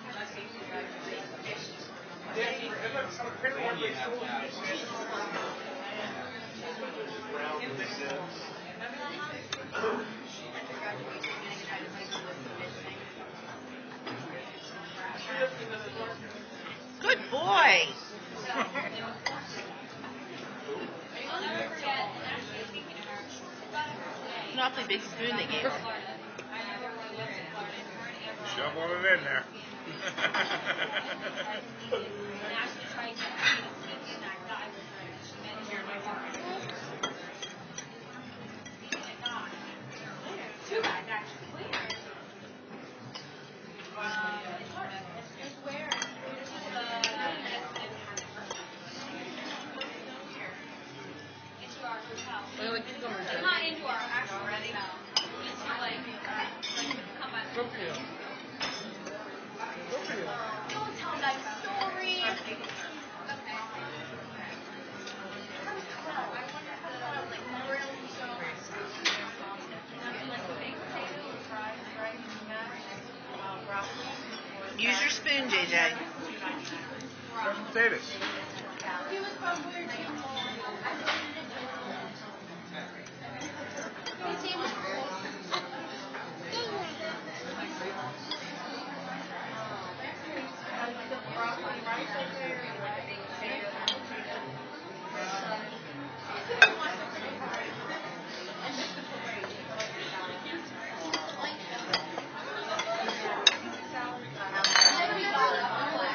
Good boy. An awfully big spoon they gave her. Shovel it in there. Not into our actual ready now. It's like come on. Don't tell that story. Use your spoon, JJ. Potatoes.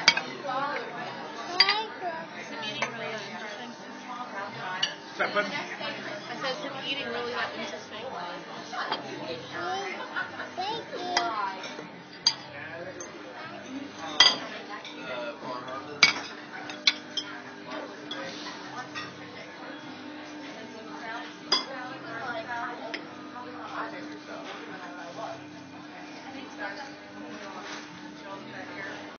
Seven.